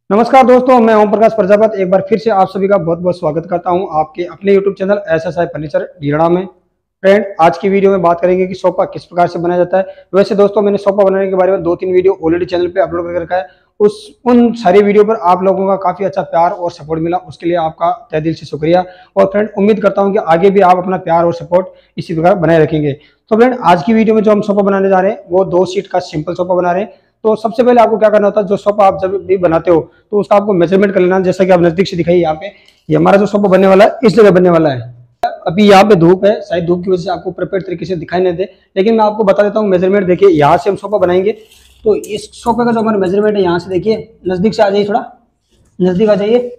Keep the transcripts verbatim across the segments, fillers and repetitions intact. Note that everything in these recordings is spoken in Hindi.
नमस्कार दोस्तों, मैं ओम प्रकाश प्रजापत एक बार फिर से आप सभी का बहुत बहुत स्वागत करता हूं आपके अपने YouTube channel S S I furniture ढीलड़ा में। फ्रेंड, आज की वीडियो में बात करेंगे कि सोफा किस प्रकार से बनाया जाता है। वैसे दोस्तों, मैंने सोफा बनाने के बारे में दो तीन वीडियो ऑलरेडी चैनल पे अपलोड कर रखा है। उस उन सारी वीडियो पर आप लोगों का काफी अच्छा प्यार और सपोर्ट मिला, उसके लिए आपका तहे दिल से शुक्रिया। और फ्रेंड, उम्मीद करता हूँ कि आगे भी आप अपना प्यार और सपोर्ट इसी प्रकार बनाए रखेंगे। तो फ्रेंड, आज की वीडियो में जो हम सोफा बनाने जा रहे हैं वो दो सीट का सिंपल सोफा बना रहे हैं। तो सबसे पहले आपको क्या करना होता है, जो सोफा आप जब भी बनाते हो तो उसका आपको मेजरमेंट कर लेना। जैसा कि आप नजदीक से दिखाइए, यहाँ पे ये हमारा जो सोफा बनने वाला है इस जगह बनने वाला है। अभी यहाँ पे धूप है, शायद धूप की वजह से आपको परफेक्ट तरीके से दिखाई नहीं दे, लेकिन मैं आपको बता देता हूँ मेजरमेंट। देखिए, यहाँ से हम सोफा बनाएंगे तो इस सोफे का जो हमारा मेजरमेंट है, यहाँ से देखिए, नजदीक से आ जाइए, थोड़ा नजदीक आ जाइए।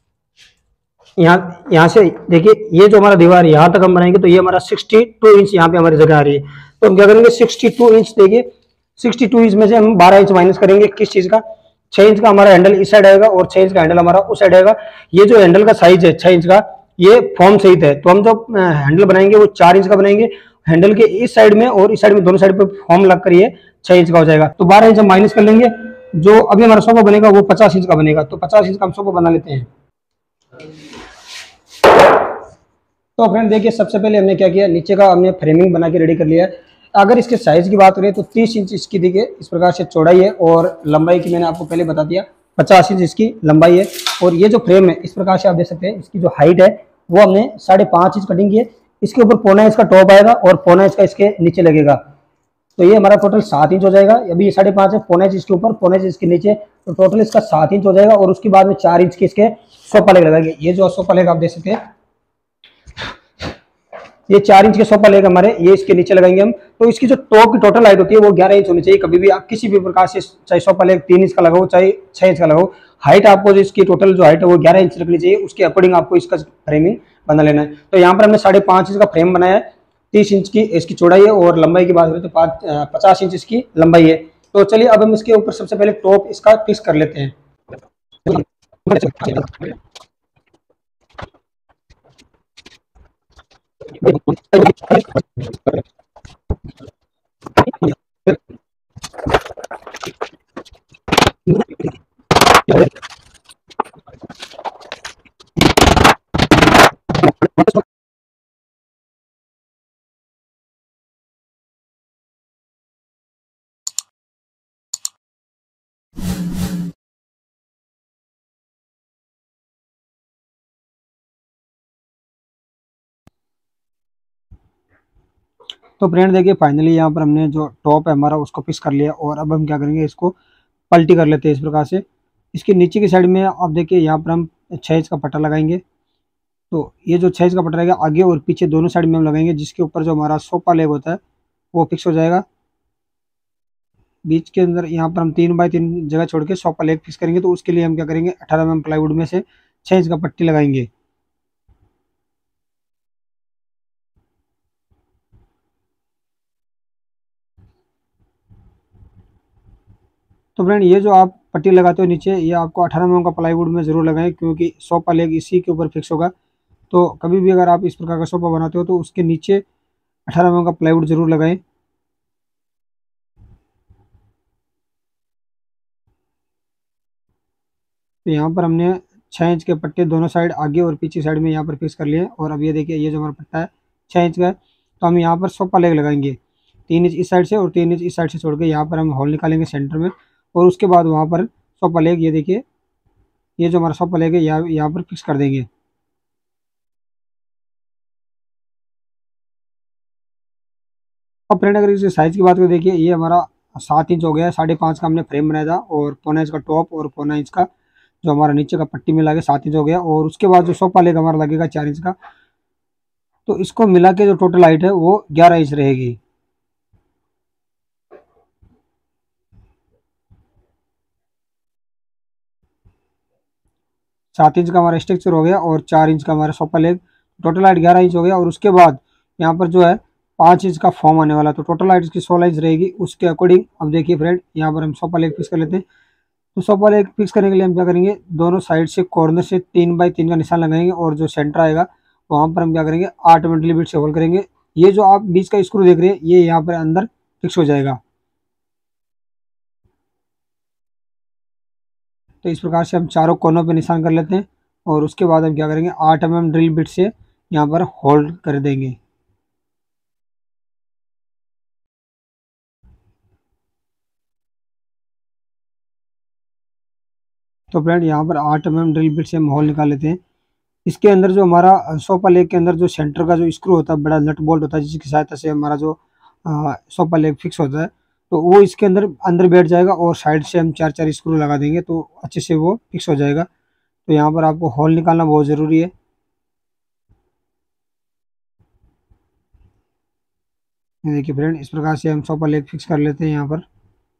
यहाँ यहाँ से देखिए, ये जो हमारा दीवार है यहाँ तक हम बनाएंगे तो ये हमारा सिक्सटी टू इंच यहाँ पे हमारी जगह आ रही है। तो हम क्या करेंगे, सिक्सटी टू इंच देखिए, सिक्सटी टू इंच में से हम बारह इंच माइनस करेंगे। किस चीज का? छह इंच का हमारा हैंडल इस साइड आएगा और छह इंच का हैंडल हमारा उस साइड आएगा। ये जो हैंडल का साइज है छह इंच का, ये फॉर्म सहित है, तो हम जो हैंडल बनाएंगे वो चार इंच का बनाएंगे। हैंडल के इस साइड में और इस साइड में दोनों साइड पे फॉर्म लग कर ये छह इंच का हो जाएगा। तो बारह इंच हम माइनस कर लेंगे। जो अभी हमारा सोफा बनेगा वो पचास इंच का बनेगा। तो पचास इंच का हम सोफा बना लेते हैं। तो फ्रेंड देखिए, सबसे पहले हमने क्या किया, नीचे का हमने फ्रेमिंग बना के रेडी कर लिया है। अगर इसके साइज की बात करें तो तीस इंच इसकी देखिए इस प्रकार से चौड़ाई है, और लंबाई की मैंने आपको पहले बता दिया पचास इंच इसकी लंबाई है। और ये जो फ्रेम है इस प्रकार से आप देख सकते हैं, इसकी जो हाइट है वो हमने साढ़े पाँच इंच कटिंग की है। इसके ऊपर पौना इंच का टॉप आएगा और पौना इंच का इसके नीचे लगेगा। तो ये हमारा टोटल सात इंच हो जाएगा। अभी ये साढ़े पाँच है, पौना इंच इसके ऊपर, पौना इंच इसके नीचे, तो टोटल इसका सात इंच हो जाएगा। और उसके बाद में चार इंच के इसके सोफा लेग लगाएंगे। ये जो सोफा लेग आप देख सकते हैं, ये चार इंच के सोफा लेग हमारे ये इसके नीचे लगाएंगे हम। तो इसकी जो टॉप की टोटल हाइट होती है वो ग्यारह इंच होनी चाहिए। कभी भी आप किसी भी प्रकार से, चाहे सोफा लेग तीन इंच का लगाओ चाहे छह इंच का लगाओ, हाइट आपको जो इसकी टोटल जो हाइट है वो ग्यारह इंच रखनी चाहिए। उसके अकॉर्डिंग आपको इसका फ्रेमिंग बना लेना है। तो यहाँ पर हमने साढ़े पाँच इंच का फ्रेम बनाया है, तीस इंच की इसकी चौड़ाई है, और लंबाई की बात करें तो पाँच पचास इंच इसकी लंबाई है। तो चलिए अब हम इसके ऊपर सबसे पहले टॉप इसका फिक्स कर लेते हैं। तो फ्रेंड देखिए, फाइनली यहाँ पर हमने जो टॉप है हमारा उसको फिक्स कर लिया। और अब हम क्या करेंगे, इसको पलटी कर लेते हैं इस प्रकार से। इसके नीचे की साइड में आप देखिए, यहाँ पर हम छः इंच का पट्टा लगाएंगे। तो ये जो छः इंच का पट्टा रहेगा आगे और पीछे दोनों साइड में हम लगाएंगे, जिसके ऊपर जो हमारा सोफा लेग होता है वो फिक्स हो जाएगा। बीच के अंदर यहाँ पर हम तीन बाई तीन जगह छोड़ के सोफा लेग फिक्स करेंगे। तो उसके लिए हम क्या करेंगे, अठारह एम एम प्लाईवुड में से छः इंच का पट्टी लगाएंगे। तो फ्रेंड, ये जो आप पट्टी लगाते हो नीचे, ये आपको अठारह एम एम का प्लाईवुड में जरूर लगाएं, क्योंकि सोफा लेग इसी के ऊपर फिक्स होगा। तो कभी भी अगर आप इस प्रकार का सोफा बनाते हो तो उसके नीचे अठारह एम एम का प्लाईवुड जरूर लगाएं। तो यहाँ पर हमने छः इंच के पट्टे दोनों साइड आगे और पीछे साइड में यहाँ पर फिक्स कर लिए। और अब ये देखिए, ये जो हमारा पट्टा है छः इंच का है, तो हम यहाँ पर सोफा लेग लगाएंगे तीन इंच इस साइड से और तीन इंच इस साइड से छोड़ के यहाँ पर हम होल निकालेंगे सेंटर में। और उसके बाद वहाँ पर सोफा लेग, ये देखिए, ये जो हमारा सोफा लेग है यहाँ यहाँ पर फिक्स कर देंगे। अब फ्रेंड, अगर इसके साइज़ की बात करें, देखिए ये हमारा सात इंच हो गया है। साढ़े पाँच का हमने फ्रेम बनाया था, और पौना इंच का टॉप और पौना इंच का जो हमारा नीचे का पट्टी मिला के सात इंच हो गया। और उसके बाद जो सोफा लेग हमारा लगेगा चार इंच का, तो इसको मिला के जो टोटल हाइट है वो ग्यारह इंच रहेगी। सात इंच का हमारा स्ट्रक्चर हो गया और चार इंच का हमारा सोफा लेग, टोटल हाइट ग्यारह इंच हो गया। और उसके बाद यहाँ पर जो है पाँच इंच का फॉर्म आने वाला, तो टोटल हाइट इसकी सोलह इंच रहेगी। उसके अकॉर्डिंग अब देखिए फ्रेंड, यहाँ पर हम सोफा लेग फिक्स कर लेते हैं। तो सोफा लेग फिक्स करने के लिए हम क्या करेंगे, दोनों साइड से कॉर्नर से तीन बाई तीन का निशान लगाएंगे, और जो सेंटर आएगा वहाँ पर हम क्या करेंगे, आठ मिलीमीटर से होल करेंगे। ये जो आप बीच का स्क्रू देख रहे हैं ये यहाँ पर अंदर फिक्स हो जाएगा। तो इस प्रकार से हम चारों कोनों पे निशान कर लेते हैं और उसके बाद हम क्या करेंगे, आठ एम एम ड्रिल बिट से यहाँ पर होल्ड कर देंगे। तो फ्रेंड यहाँ पर आठ एम एम ड्रिल बिट से हम होल निकाल लेते हैं। इसके अंदर जो हमारा सोफा लेग के अंदर जो सेंटर का जो स्क्रू होता है, बड़ा नट बोल्ट होता है, जिसकी सहायता से हमारा जो सोफा लेग फिक्स होता है, तो वो इसके अंदर अंदर बैठ जाएगा और साइड से हम चार चार स्क्रू लगा देंगे तो अच्छे से वो फिक्स हो जाएगा। तो यहाँ पर आपको होल निकालना बहुत ज़रूरी है। देखिए फ्रेंड, इस प्रकार से हम सोफा लेग फिक्स कर लेते हैं यहाँ पर।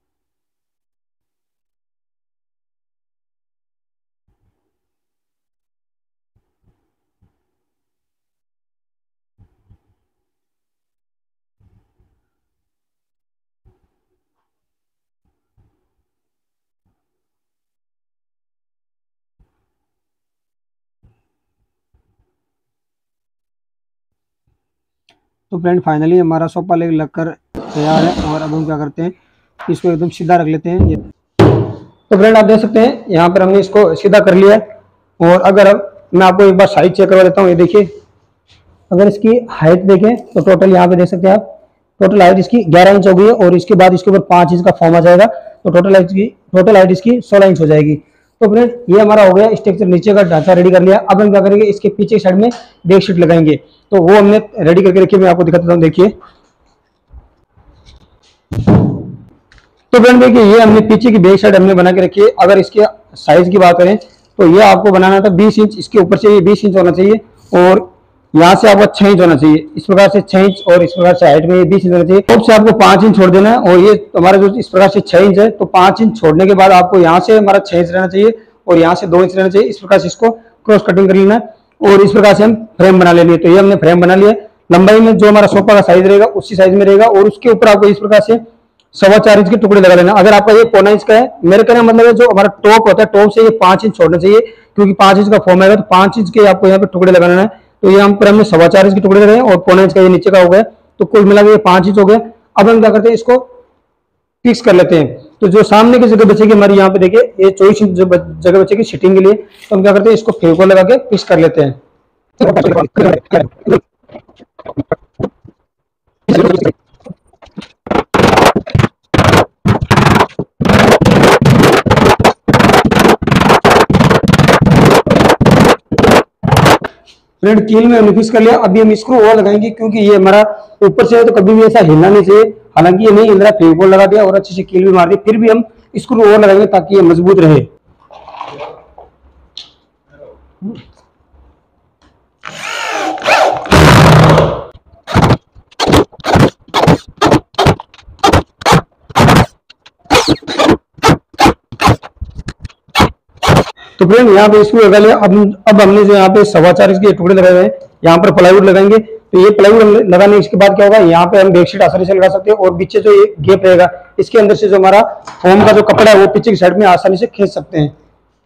तो फ्रेंड फाइनली हमारा सोफा लेग लगकर तैयार है और अब हम क्या करते हैं, इसको एकदम सीधा रख लेते हैं। ये तो फ्रेंड आप देख सकते हैं यहाँ पर हमने इसको सीधा कर लिया है। और अगर अब मैं आपको एक बार साइज चेक करवा देता हूँ। ये देखिए, अगर इसकी हाइट देखें तो टोटल यहाँ पे देख सकते हैं आप, टोटल हाइट इसकी ग्यारह इंच हो गई है और इसके बाद इसके ऊपर पाँच इंच का फॉर्म आ जाएगा, तो टोटल हाइट की टोटल हाइट इसकी सोलह इंच हो जाएगी। तो फ्रेंड ये हमारा हो गया स्ट्रक्चर, नीचे का ढांचा रेडी कर लिया। अब हम क्या करेंगे, इसके पीछे साइड में बेड शीट लगाएंगे, तो वो हमने रेडी करके रखी है, मैं आपको दिखाता हूँ। देखिए, तो फ्रेंड देखिए ये हमने पीछे की बैक साइड हमने बना के रखी है। अगर इसके साइज की बात करें तो ये आपको बनाना था बीस इंच, इसके ऊपर से ये बीस इंच होना चाहिए और यहाँ से आपको छह इंच होना चाहिए। इस प्रकार से छह इंच और इस प्रकार से हाइट में ये बीस इंच होना चाहिए। टॉप से आपको पांच इंच छोड़ देना है और ये हमारा जो इस प्रकार से छह इंच है, तो पांच इंच छोड़ने के बाद आपको यहाँ से हमारा छह इंच रहना चाहिए और यहाँ से दो इंच रहना चाहिए। इस प्रकार से इसको क्रॉस कटिंग कर लेना है और इस प्रकार से हम फ्रेम बना लेंगे। तो ये हमने फ्रेम बना लिया। लंबाई में जो हमारा सोफा का साइज रहेगा उसी साइज में रहेगा और उसके ऊपर आपको इस प्रकार से सवा चार इंच के टुकड़े लगा देना। अगर आपका ये पौना इंच का है, मेरे कहने का मतलब है जो हमारा टॉप होता है, टॉप से ये पांच इंच छोड़ना चाहिए, क्योंकि पांच इंच का फॉर्म आएगा, तो पांच इंच के आपको यहाँ पे टुकड़े लगाना है। तो ये हम पर हमने सवा चार इंच के टुकड़े लगाए और पौना इंच का ये नीचे का हो गया, तो कुल मिला के ये पांच इंच हो गया। अब हम क्या करते हैं, इसको फिक्स कर लेते हैं। तो जो सामने की जगह बचेगी हमारी, यहाँ पे देखिए ये चौबीस इंच जगह बचेगी सिटिंग के लिए, तो हम क्या करते हैं, इसको फेविकोल लगा के फिक्स कर लेते हैं। फ्रेंड कील में हमने फिक्स कर लिया। अभी हम स्क्रू और लगाएंगे, क्योंकि ये हमारा ऊपर से है तो कभी भी ऐसा हिलना नहीं चाहिए। हालांकि ये नहीं हिल रहा, फेविकोल लगा दिया और अच्छे से कील भी मार दी, फिर भी हम स्क्रू और लगाएंगे ताकि ये मजबूत रहे। तो फ्रेंड यहाँ पे इसको लगा लिया। अब अब हमने जो यहाँ पे सवा चार इंच के टुकड़े लगाए हुए हैं, यहाँ पर प्लाईवुड लगाएंगे। तो ये प्लाईवुड लगाने के बाद क्या होगा, यहाँ पे हम बेडशीट आसानी से लगा सकते हैं और पीछे जो ये गैप रहेगा, इसके अंदर से जो हमारा फोम का जो कपड़ा है वो पीछे की साइड में आसानी से खींच सकते हैं।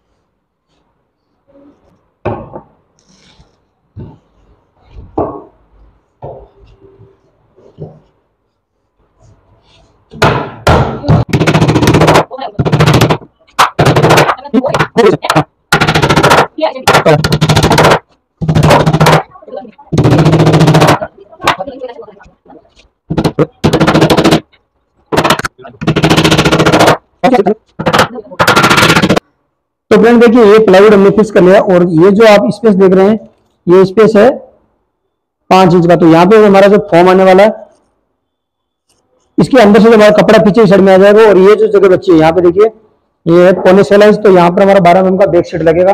तो फ्रेंड देखिए ये प्लाईवुड हमने फिक्स कर लिया और ये जो आप स्पेस देख रहे हैं, ये स्पेस है पांच इंच का। तो यहाँ पे हमारा जो फॉर्म आने वाला है, इसके अंदर से जो हमारा कपड़ा पीछे साइड में आ जाएगा और ये जो जगह बची है यहाँ पे देखिए ये है पौने सोलह इंच, तो यहाँ पर हमारा बारह एम का बैक शीट लगेगा।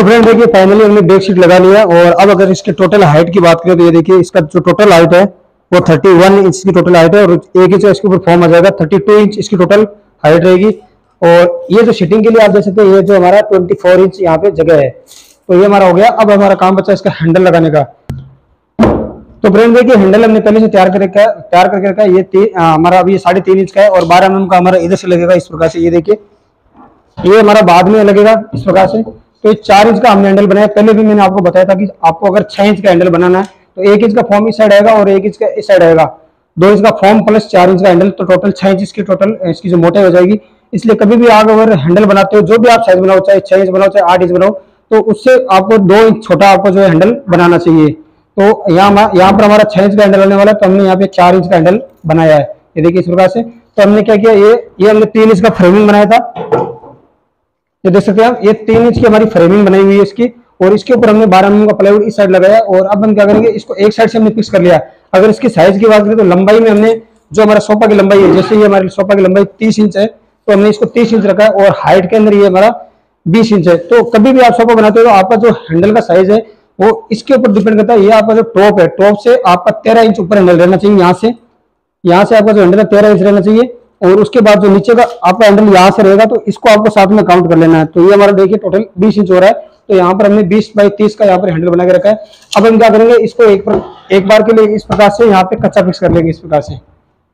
तो फ्रेंड देखिए फाइनली हमने बेड शीट लगा लिया। और अब अगर इसके टोटल हाइट की बात करें तो ये देखिए इसका जो टोटल हाइट है वो इकतीस इंच की टोटल हाइट है, और एक इंच इसके ऊपर फॉर्म आ जाएगा, बत्तीस इंच इसकी टोटल हाइट रहेगी। और ये जो सीटिंग के लिए आप देख सकते हैं, ये जो हमारा चौबीस इंच यहाँ पे जगह है। तो ये हमारा हो गया। अब हमारा काम बचा इसका हैंडल लगाने का। तो फ्रेंड देखिए हैंडल हमने पहले से तैयार कर रखा है तैयार करके रखा है। ये ती, आ, हमारा अभी साढ़े तीन इंच का है और बारह एम एम का हमारा इधर से लगेगा इस प्रकार से। ये देखिए ये हमारा बाद में लगेगा इस प्रकार से। तो ये चार इंच का हमने हैंडल बनाया। पहले भी मैंने आपको बताया था कि आपको अगर छह इंच का हैंडल बनाना है तो एक इंच का फॉर्म इस साइड आएगा और एक इंच का इस साइड आएगा। दो इंच का फॉर्म प्लस चार इंच का हैंडल, तो टोटल छह इंच की टोटल इसकी जो मोटाई हो जाएगी। इसलिए कभी भी आप अगर हैंडल बनाते हो, जो भी आप साइज बनाओ, चाहे छह इंच बनाओ चाहे आठ इंच बनाओ, तो उससे आपको दो इंच छोटा आपको जो है हैंडल बनाना चाहिए। तो यहाँ यहाँ पर हमारा छह इंच का हैंडल होने वाला है, तो हमने यहाँ पे चार इंच का हैंडल बनाया है। ये देखिए इस प्रकार से। तो हमने क्या किया, ये ये हमने तीन इंच का फ्रेमिंग बनाया था। ये देख सकते हैं आप, ये तीन इंच की हमारी फ्रेमिंग बनाई हुई है इसकी, और इसके ऊपर हमने बारह एम एम का प्लाईवुड इस साइड लगाया। और अब हम क्या करेंगे, इसको एक साइड से हमने फिक्स कर लिया। अगर इसकी साइज की बात करें तो लंबाई में हमने जो हमारा सोफा की लंबाई है, जैसे ये हमारी सोफा की लंबाई तीस इंच है, तो हमने इसको तीस इंच रखा है, और हाइट के अंदर ये हमारा बीस इंच है। तो कभी भी आप सोफा बनाते हो तो आपका जो हैंडल का साइज है वो इसके ऊपर डिपेंड करता है। ये आपका जो टॉप है, टॉप से आपका तेरह इंच ऊपर हैंडल रहना चाहिए। यहाँ से यहाँ से आपका जो हैंडल है तेरह इंच रहना चाहिए, और उसके बाद जो नीचे का आपका हैंडल यहाँ से रहेगा, तो इसको आपको साथ में काउंट कर लेना है। तो ये हमारा देखिए टोटल बीस इंच हो रहा है। तो यहाँ पर हमने बीस बाई तीस का यहाँ पर हैंडल बना के रखा है। अब हम क्या करेंगे, इसको एक पर, एक बार के लिए इस प्रकार से यहाँ पे कच्चा फिक्स कर लेंगे इस प्रकार से।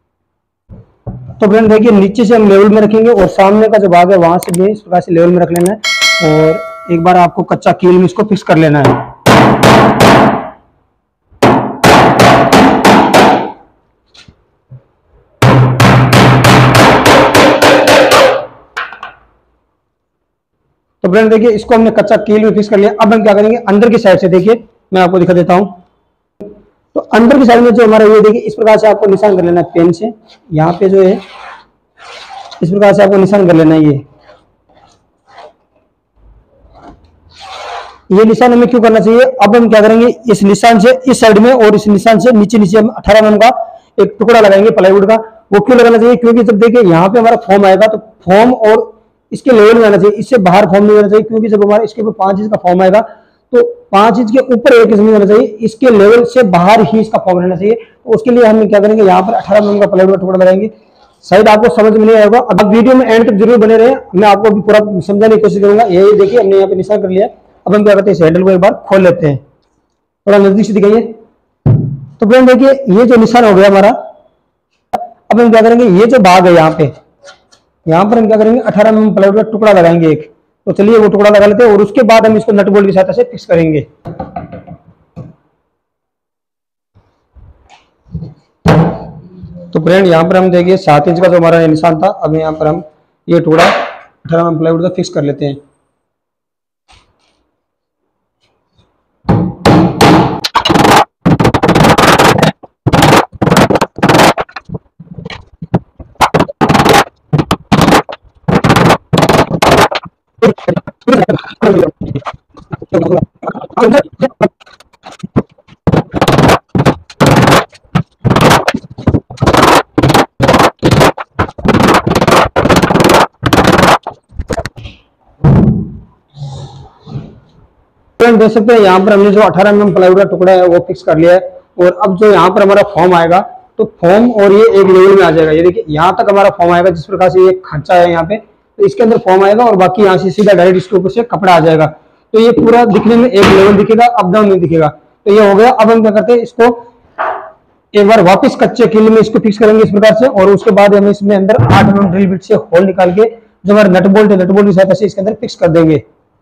तो फ्रेंड देखिए नीचे से हम लेवल में रखेंगे, और सामने का जो भाग है वहां से भी इस प्रकार से लेवल में रख लेना है, और एक बार आपको कच्चा कील में इसको फिक्स कर लेना है। तो फ्रेंड देखिए इसको हमने कच्चा कील में फिक्स कर लिया। अब हम क्या करेंगे, अंदर की साइड से देखिए मैं आपको दिखा देता हूं। तो अंदर की साइड में जो हमारा ये देखिए इस प्रकार से आपको निशान कर लेना है पेन से। यहाँ पे जो है इस प्रकार से आपको निशान कर लेना है। ये ये निशान हमें क्यों करना चाहिए, अब हम क्या करेंगे, इस निशान से इस साइड में और इस निशान से नीचे नीचे हम अठारह एम एम का एक टुकड़ा लगाएंगे प्लाईवुड का। वो क्यों लगाना चाहिए, क्योंकि जब देखिए यहाँ पे हमारा फॉर्म आएगा तो फॉर्म और इसके लेवल में आना चाहिए, इससे बाहर फॉर्म नहीं आना चाहिए। क्योंकि जब हमारा इसके ऊपर पांच इंच का फॉर्म आएगा तो पांच इंच के ऊपर एक इंच नहीं आना चाहिए, इसके लेवल से बाहर ही इसका फॉर्म रहना चाहिए। तो उसके लिए हम क्या करेंगे, यहाँ पर अठारह एम एम का प्लाईवुड का टुकड़ा लगाएंगे। शायद आपको समझ में नहीं आएगा, अब वीडियो में एंड तक जरूर बने रहे, मैं आपको भी पूरा समझाने की कोशिश करूंगा। ये देखिए हमने यहाँ पे निशान कर लिया। अब हम क्या करते हैं, इस हैंडल को एक बार खोल लेते हैं, थोड़ा नजदीक से दिखाइए। तो फ्रेंड देखिए ये जो निशान हो गया हमारा। अब हम क्या करेंगे, ये जो भाग है यहाँ पे, यहाँ पर हम क्या करेंगे, अठारह एम एम प्लाईवुड का टुकड़ा लगाएंगे एक। तो चलिए वो टुकड़ा लगा लेते हैं, और उसके बाद हम इसको नट बोल्ट की सहायता से फिक्स करेंगे। तो फ्रेंड यहाँ पर हम देखिए सात इंच का जो हमारा निशान था, अब यहाँ पर हम ये टुकड़ा अठारह एम एम प्लाईवुड का फिक्स कर लेते हैं। देख सकते हैं यहाँ पर हमने जो अठारह एम एम प्लाईवुड का टुकड़ा है वो फिक्स कर लिया है। और अब जो यहाँ पर हमारा फॉर्म आएगा तो फॉर्म और ये एक लेवल में आ जाएगा। ये देखिए यहाँ तक हमारा फॉर्म आएगा, जिस प्रकार से ये खांचा है यहाँ पे, तो इसके अंदर फॉर्म आएगा, और बाकी यहाँ से सीधा डायरेक्ट इसके ऊपर से कपड़ा आ जाएगा। तो ये पूरा दिखने में एक लेवल दिखेगा, अप डाउन नहीं दिखेगा। तो ये हो गया। अब हम क्या करते हैं, इसको एक बार वापस कच्चे कील में इसको फिक्स करेंगे इस प्रकार से, और उसके बाद हम इसमें अंदर आठ एम एम ड्रिल बिट से होल निकाल के जो हमारे नट बोल्ट है, नट बोल्ट की सहायता से इसके अंदर फिक्स कर देंगे।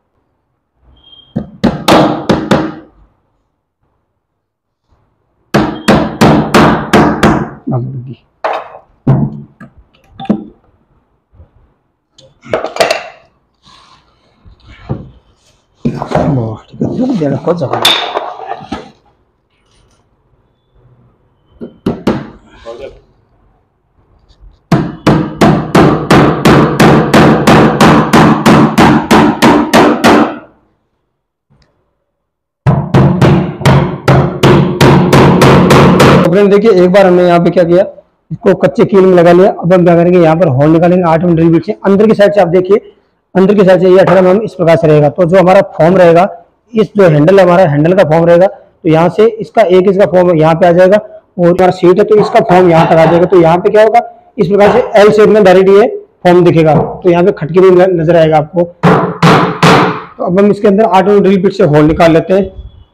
फ्रेंड देखिए एक बार हमने यहाँ पे क्या किया, इसको कच्चे कील में लगा लिया। अब हम क्या करेंगे, यहाँ पर होल निकालेंगे आठ एम एम ड्रिल बिट से। अंदर की साइड से आप देखिए अंदर की साइड से ये अठारह एम एम इस प्रकार से रहेगा। तो जो हमारा फॉर्म रहेगा, इस जो हैंडल हमारा हैंडल का फॉर्म रहेगा, तो यहाँ से इसका एक इसका फॉर्म यहाँ पे आ जाएगा और हमारा सीट है तो इसका फॉर्म यहाँ तक आ जाएगा। तो यहाँ पे क्या होगा, इस प्रकार से एल शेप में डायरेक्ट ये फॉर्म दिखेगा। तो यहाँ पे खटके भी नजर आएगा आपको। तो अब हम इसके अंदर आठ ड्रिल बिट से होल निकाल लेते हैं।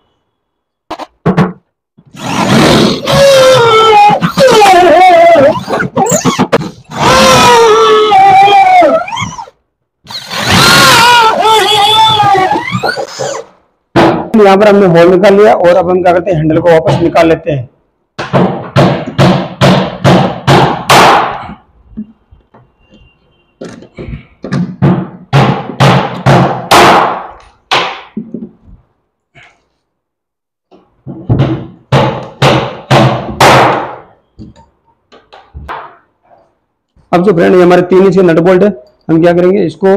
यहाँ पर हमने होल निकाल लिया और अब हम क्या करते हैं, हैंडल को वापस निकाल लेते हैं। अब जो फ्रेंड हमारे तीन इंच के नट बोल्ट है, हम क्या करेंगे, इसको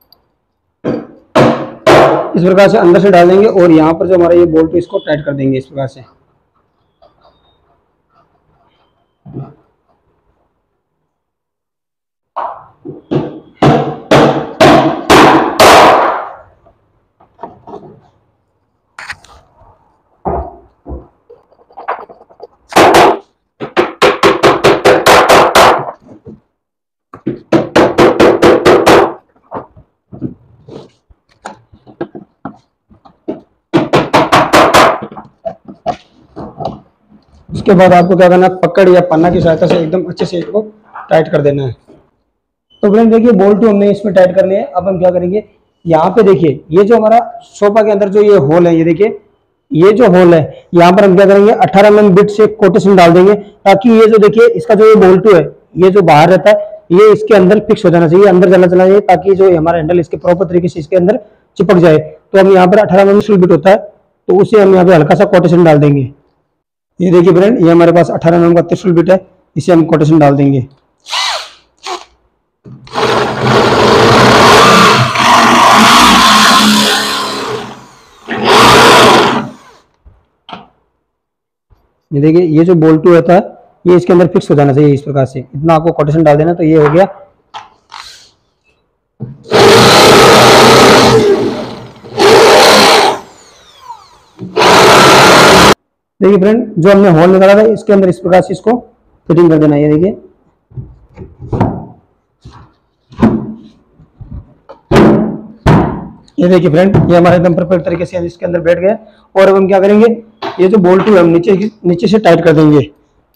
इस प्रकार से अंदर से डाल देंगे और यहाँ पर जो हमारा ये बोल्ट है इसको टाइट कर देंगे इस प्रकार से। उसके बाद आपको क्या करना है, पकड़ या पन्ना की सहायता से एकदम अच्छे से इसको टाइट कर देना है। तो फ्रेंड देखिए बोल्ट हमने इसमें टाइट कर लिया है। अब हम क्या करेंगे, यहाँ पे देखिए ये जो हमारा सोफा के अंदर जो ये होल है, ये देखिए ये जो होल है, यहाँ पर हम क्या करेंगे, अठारह एम एम बिट से कोटेशन डाल देंगे ताकि ये जो देखिए इसका जो ये बोल्ट है, ये जो बाहर रहता है, ये इसके अंदर फिक्स हो जाना चाहिए, अंदर चला चला जाए ताकि जो हमारा हैंडल इसके प्रॉपर तरीके से इसके अंदर चिपक जाए। तो हम यहाँ पर अठारह एम एम बिट होता है, तो उसे हम यहाँ पे हल्का सा कोटेशन डाल देंगे। ये देखिए फ्रेंड, ये हमारे पास अठारह एम एम का त्रिशूल बिट है, इसे हम कोटेशन डाल देंगे। ये देखिए ये जो बोल्ट होता है ये इसके अंदर फिक्स हो जाना चाहिए इस प्रकार से। इतना आपको कोटेशन डाल देना, तो ये हो गया। देखिए फ्रेंड, जो हमने होल निकाला था इसके अंदर इस प्रकार से इसको फिटिंग कर देना है। ये देखिए ये देखिए फ्रेंड, ये हमारे एकदम परफेक्ट तरीके से इसके अंदर बैठ गया। और अब हम क्या करेंगे, ये जो बोल्ट है हम नीचे नीचे से टाइट कर देंगे।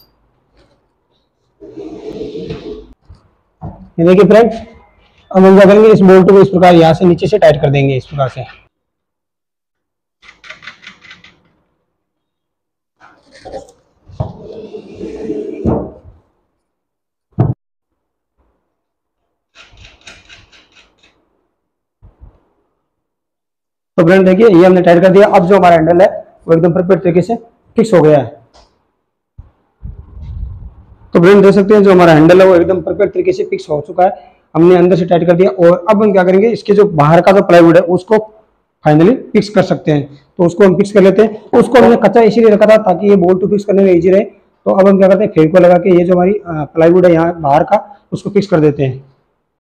ये देखिए फ्रेंड, अब हम क्या करेंगे, इस बोल्ट को इस प्रकार यहाँ से नीचे से टाइट कर देंगे इस प्रकार से। तो फ्रेंड देखिए ये हमने टाइट कर दिया। अब जो हमारा हैंडल है वो एकदम परफेक्ट तरीके से फिक्स हो गया है। तो फ्रेंड देख सकते हैं जो हमारा हैंडल है वो एकदम परफेक्ट तरीके से फिक्स हो चुका है। हमने अंदर से टाइट कर दिया और अब हम क्या करेंगे, इसके जो बाहर का जो प्लाईवुड है उसको फाइनली फिक्स कर सकते हैं। तो उसको हम फिक्स कर लेते हैं। उसको हमने कच्चा इसीलिए रखा था ताकि ये बोल्ट फिक्स करने में इजी रहे। तो अब हम क्या करते हैं, फेविकोल लगा के ये जो हमारी प्लाईवुड है यहाँ बाहर का, उसको फिक्स कर देते हैं।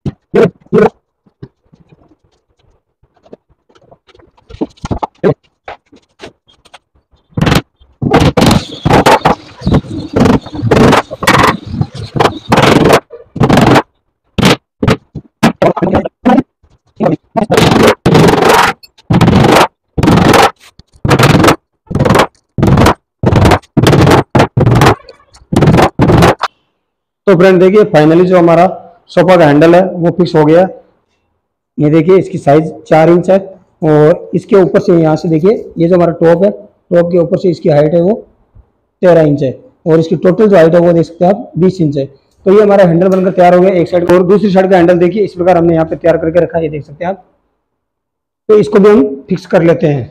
तो फ्रेंड देखिए फाइनली जो हमारा सोफा का हैंडल है वो फिक्स हो गया। ये देखिए इसकी साइज चार इंच है और इसके ऊपर से यहाँ से देखिए ये जो हमारा टॉप है, टॉप के ऊपर से इसकी हाइट है वो तेरह इंच है और इसकी टोटल जो हाइट है वो देख सकते हैं आप बीस इंच है। तो ये हमारा हैंडल बनकर तैयार हो गया एक साइड। और दूसरी साइड का हैंडल देखिए इस प्रकार हमने यहाँ पे तैयार करके रखा है, ये देख सकते हैं आप। तो इसको भी हम फिक्स कर लेते हैं।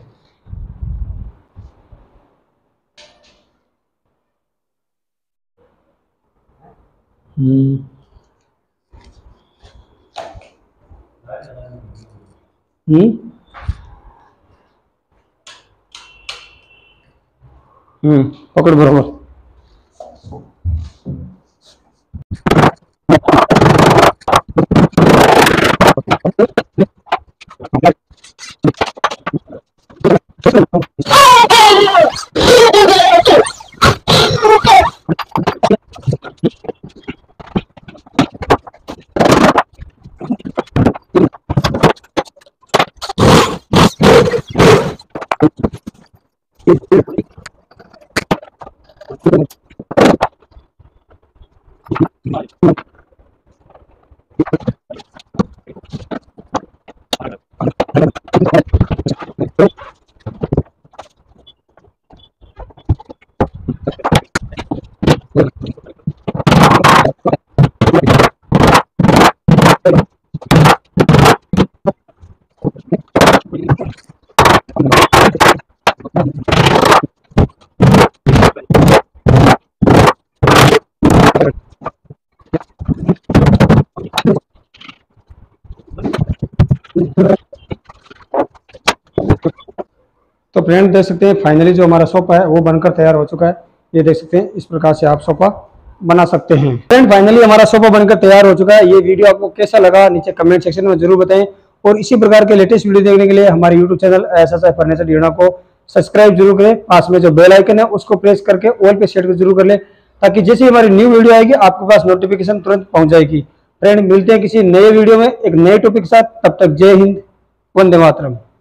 हम्म हम्म हम्म पकड़ बरोबर। तो फ्रेंड देख सकते हैं फाइनली जो हमारा सोफा है वो बनकर तैयार हो चुका है। ये देख सकते हैं, इस प्रकार से आप सोफा बना सकते हैं। फ्रेंड फाइनली हमारा सोफा बनकर तैयार हो चुका है। ये वीडियो आपको कैसा लगा नीचे कमेंट सेक्शन में जरूर बताएं, और इसी प्रकार के लेटेस्ट वीडियो देखने के लिए हमारे यूट्यूब चैनल एसएसआई फर्नीचर डीरना को सब्सक्राइब जरूर करें। पास में जो बेल आइकन है उसको प्रेस करके ऑल पे सेट जरूर कर लें, ताकि जैसे हमारी न्यू वीडियो आएगी आपके पास नोटिफिकेशन तुरंत पहुंच जाएगी। फ्रेंड मिलते हैं किसी नए वीडियो में एक नए टॉपिक के साथ, तब तक जय हिंद, वंदे मातरम।